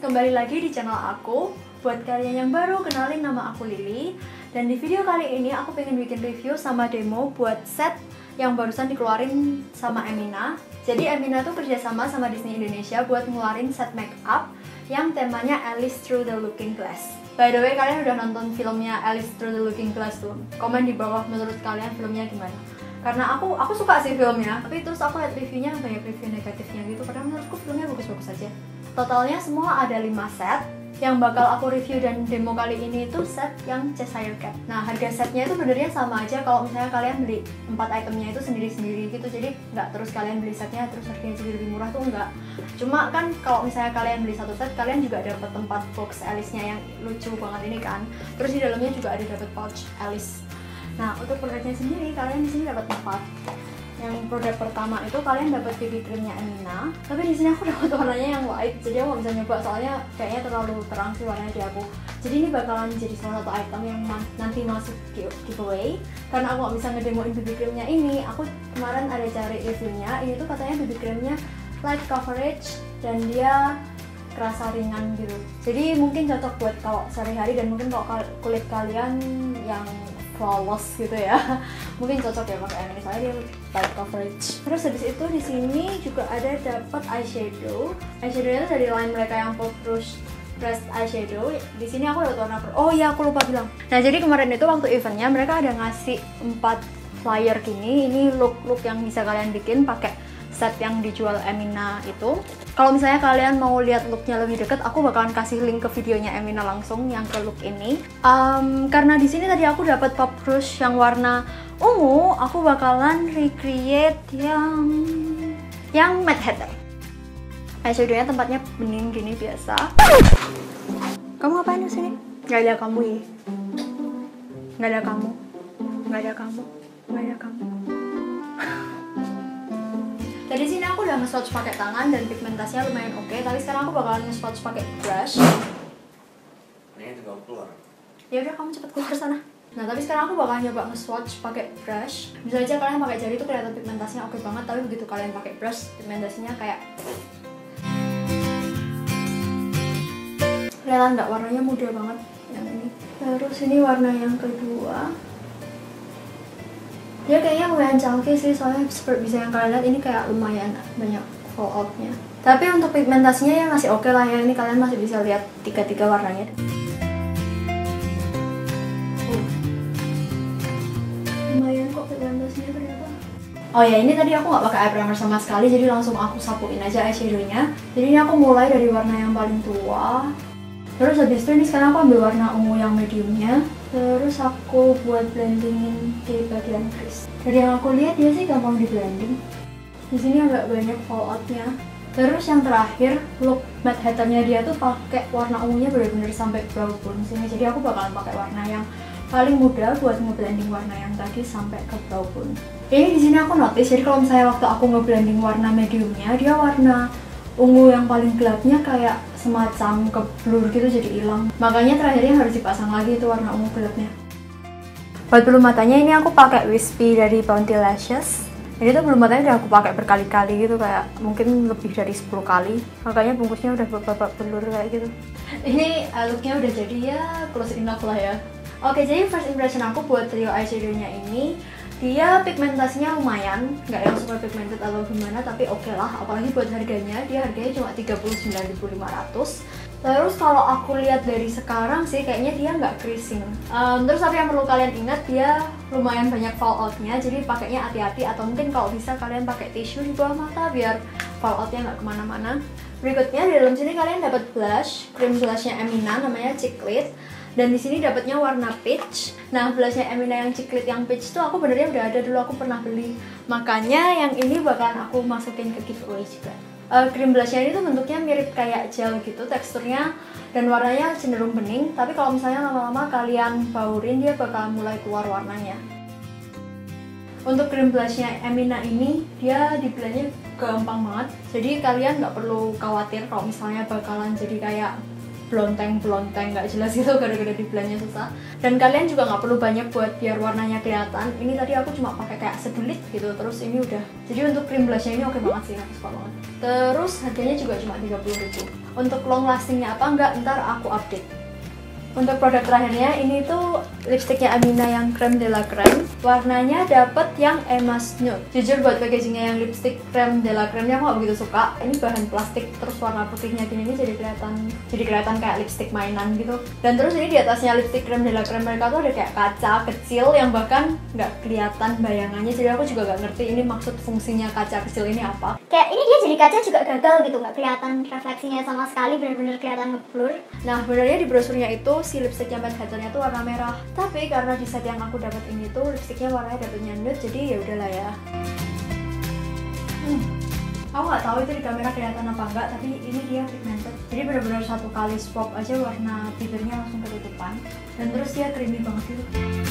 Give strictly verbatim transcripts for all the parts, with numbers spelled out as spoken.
kembali lagi di channel aku. Buat kalian yang baru, kenalin nama aku Lily. Dan di video kali ini aku pengen bikin review sama demo buat set yang barusan dikeluarin sama Emina. Jadi Emina tuh kerjasama sama Disney Indonesia buat ngeluarin set makeup yang temanya Alice Through the Looking Glass. By the way, kalian udah nonton filmnya Alice Through the Looking Glass tuh? Komen di bawah menurut kalian filmnya gimana? Karena aku aku suka sih filmnya, tapi terus aku lihat reviewnya banyak review negatifnya gitu. Karena menurutku filmnya bagus-bagus aja. Totalnya semua ada lima set. Yang bakal aku review dan demo kali ini itu set yang Cheshire Cat. Nah, harga setnya itu sebenarnya sama aja kalau misalnya kalian beli empat itemnya itu sendiri-sendiri gitu. Jadi nggak terus kalian beli setnya terus harganya jadi lebih murah tuh enggak. Cuma kan kalau misalnya kalian beli satu set, kalian juga dapat tempat box Alice-nya yang lucu banget ini kan. Terus di dalamnya juga ada dapat pouch Alice. Nah, untuk produknya sendiri kalian di sini dapat empat. Yang produk pertama itu kalian dapat B B creamnya Emina, tapi di sini aku dapat warnanya yang white, jadi aku nggak bisa nyoba soalnya kayaknya terlalu terang sih warnanya di aku. Jadi ini bakalan jadi salah satu item yang nanti masuk giveaway, karena aku nggak bisa ngedemoin B B creamnya ini. Aku kemarin ada cari reviewnya, ini tuh katanya B B creamnya light coverage dan dia kerasa ringan gitu. Jadi mungkin cocok buat kalau sehari-hari dan mungkin kalau kulit kalian yang flawless gitu ya, mungkin cocok ya pakai ini soalnya dia light coverage. Terus habis itu di sini juga ada dapat eyeshadow. Eyeshadownya itu dari line mereka yang Pop Rouge Pressed Eyeshadow. Di sini aku dapat warna per. Oh iya, aku lupa bilang. Nah, jadi kemarin itu waktu eventnya mereka ada ngasih empat flyer gini. Ini look-look yang bisa kalian bikin pakai set yang dijual Emina itu. Kalau misalnya kalian mau lihat looknya lebih deket, aku bakalan kasih link ke videonya Emina langsung yang ke look ini. Um, karena di sini tadi aku dapat Pop Rouge yang warna ungu, aku bakalan recreate yang yang Mad Hatter. Eyeshadownya tempatnya bening gini biasa. Kamu ngapain di sini? Gak ada kamu ya? Gak ada kamu. Gak ada kamu. Gak ada kamu. Jadi sini aku udah nge-swatch pakai tangan dan pigmentasinya lumayan oke, okay, tapi sekarang aku bakalan nge-swatch pakai brush. Ini juga keluar. Ya udah, kamu cepet keluar sana. Nah, tapi sekarang aku bakalan nyoba nge-swatch pakai brush. Bisa aja kalian pakai jari tuh kelihatan pigmentasinya oke okay banget, tapi begitu kalian pakai brush, pigmentasinya kayak kelihatan nggak, warnanya muda banget yang ini. Terus ini warna yang kedua. Dia kayaknya lumayan chunky sih, soalnya seperti bisa yang kalian lihat ini kayak lumayan banyak fallout-nya. Tapi untuk pigmentasinya ya masih oke okay lah ya, ini kalian masih bisa lihat tiga-tiga warnanya. Uh. Lumayan kok pigmentasinya ternyata. Oh ya, ini tadi aku nggak pakai eye primer sama sekali, jadi langsung aku sapuin aja eyeshadow-nya. Jadi ini aku mulai dari warna yang paling tua. Terus habis itu ini sekarang aku ambil warna ungu yang mediumnya. Terus aku buat blendingin di bagian crease. Dari yang aku lihat dia sih gampang di blending. Di sini agak banyak fallout-nya. Terus yang terakhir, look Mad Hatter-nya dia tuh pakai warna ungunya benar-benar sampai brow bone sini. Jadi aku bakalan pakai warna yang paling mudah buat ngeblending warna yang tadi sampai ke brow bone. Ini di sini aku notice, jadi kalau misalnya waktu aku ngeblending warna mediumnya, dia warna ungu yang paling gelapnya kayak semacam ke blur gitu, jadi hilang. Makanya terakhirnya harus dipasang lagi itu warna ungu gelapnya. Buat bulu matanya ini aku pakai Wispy dari Bounty Lashes. Ini tuh bulu matanya udah aku pakai berkali-kali gitu, kayak mungkin lebih dari sepuluh kali. Makanya bungkusnya udah babak blur kayak gitu. Ini uh, looknya udah jadi ya close enough lah ya. Oke, jadi first impression aku buat trio eyeshadownya ini, dia pigmentasinya lumayan, nggak yang super pigmented atau gimana, tapi oke okay lah. Apalagi buat harganya, dia harganya cuma tiga puluh sembilan ribu lima ratus. Terus kalau aku lihat dari sekarang sih, kayaknya dia nggak creasing. Um, terus tapi yang perlu kalian ingat, dia lumayan banyak falloutnya, jadi pakainya hati-hati. Atau mungkin kalau bisa kalian pakai tisu di bawah mata biar falloutnya nggak kemana-mana. Berikutnya di dalam sini kalian dapat blush, cream blushnya Emina namanya Chiclet. Dan di sini dapatnya warna peach. Nah, blushnya Emina yang Chiclet yang peach tuh aku benernya udah ada dulu, aku pernah beli. Makanya yang ini bakalan aku masukin ke giveaway juga. Uh, cream blushnya ini tuh bentuknya mirip kayak gel gitu teksturnya, dan warnanya cenderung bening. Tapi kalau misalnya lama-lama kalian baurin, dia bakal mulai keluar warnanya. Untuk cream blushnya Emina ini, dia di blendnya gampang banget. Jadi kalian nggak perlu khawatir kalau misalnya bakalan jadi kayak blonteng-blonteng nggak jelas gitu gara-gara di blendnya susah. Dan kalian juga nggak perlu banyak buat biar warnanya kelihatan. Ini tadi aku cuma pakai kayak sedulit gitu, terus ini udah. Jadi untuk cream blushnya ini oke banget sih, aku suka banget. Terus harganya juga cuma tiga puluh ribu. Untuk long lastingnya apa enggak, ntar aku update. Untuk produk terakhirnya ini tuh lipstiknya Amina yang creme de la creme. Warnanya dapet yang emas nude. Jujur buat packagingnya yang lipstick creme de la creme-nya aku gak begitu suka. Ini bahan plastik terus warna putihnya gini ini jadi kelihatan jadi kelihatan kayak lipstick mainan gitu. Dan terus ini di atasnya lipstick creme de la creme mereka tuh ada kayak kaca kecil yang bahkan nggak kelihatan bayangannya. Jadi aku juga gak ngerti ini maksud fungsinya kaca kecil ini apa. Kayak ini dia jadi kaca juga gagal gitu, nggak kelihatan refleksinya sama sekali, benar-benar kelihatan ngeblur. Nah sebenarnya di brosurnya itu si lipstiknya Mad Hatternya tuh warna merah, tapi karena di set yang aku dapat ini tuh lipstiknya warnanya dapetnya nude, jadi ya udahlah ya. Hmm. Aku nggak tahu itu di kamera kelihatan apa enggak, tapi ini dia pigmented. Jadi benar-benar satu kali swap aja warna bibirnya langsung ketutupan, dan terus dia creamy banget gitu.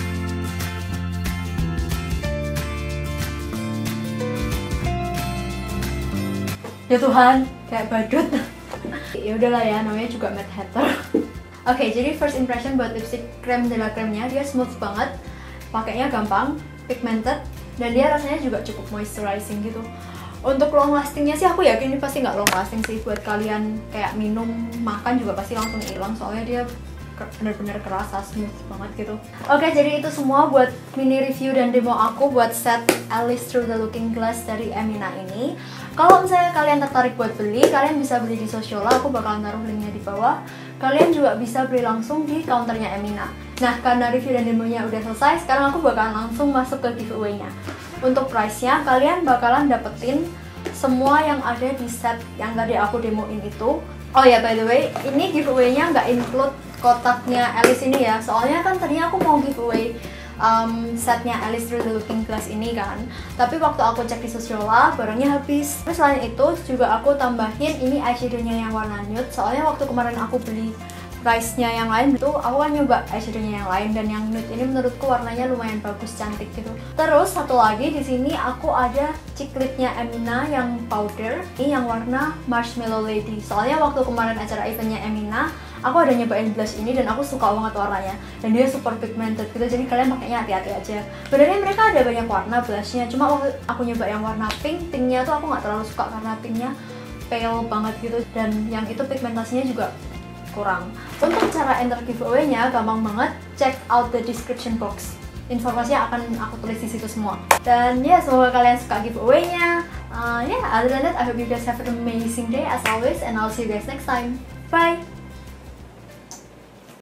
Ya Tuhan, kayak badut. Ya udahlah ya, namanya juga Mad Hatter. Oke, okay, jadi first impression buat lipstick creme de la creme-nya, dia smooth banget, pakainya gampang, pigmented, dan dia rasanya juga cukup moisturizing gitu. Untuk long lastingnya sih aku yakin ini pasti nggak long lasting sih, buat kalian kayak minum, makan juga pasti langsung hilang, soalnya dia benar-benar kerasa smooth banget gitu. Oke, okay, jadi itu semua buat mini review dan demo aku buat set Alice Through the Looking Glass dari Amina ini. Kalau misalnya kalian tertarik buat beli, kalian bisa beli di Sociola, aku bakalan taruh linknya di bawah. Kalian juga bisa beli langsung di counternya Amina. Nah, karena review dan demonya udah selesai, sekarang aku bakalan langsung masuk ke giveaway-nya. Untuk price-nya, kalian bakalan dapetin semua yang ada di set yang tadi aku demoin itu. Oh ya, by the way, ini giveaway-nya nggak include kotaknya Alice ini ya. Soalnya kan tadinya aku mau giveaway Um, setnya Alice Through the Looking Glass ini kan, tapi waktu aku cek di Sociola barangnya habis. Terus selain itu juga aku tambahin ini eyeshadow-nya yang warna nude, soalnya waktu kemarin aku beli price-nya yang lain itu aku kan nyoba eyeshadow-nya yang lain, dan yang nude ini menurutku warnanya lumayan bagus, cantik gitu. Terus satu lagi di sini aku ada cheek lip-nya Amina yang powder, ini yang warna Marshmallow Lady. Soalnya waktu kemarin acara eventnya Amina, aku ada nyobain blush ini dan aku suka banget warnanya, dan dia super pigmented gitu, jadi kalian pakainya hati-hati aja. Sebenarnya mereka ada banyak warna blushnya, cuma waktu aku nyoba yang warna pink, pinknya tuh aku nggak terlalu suka karena pinknya pale banget gitu, dan yang itu pigmentasinya juga kurang. Untuk cara enter giveaway-nya gampang banget, check out the description box. Informasinya akan aku tulis di situ semua. Dan ya, semoga kalian suka giveaway-nya. Uh, yeah, other than that, I hope you guys have an amazing day as always, and I'll see you guys next time. Bye!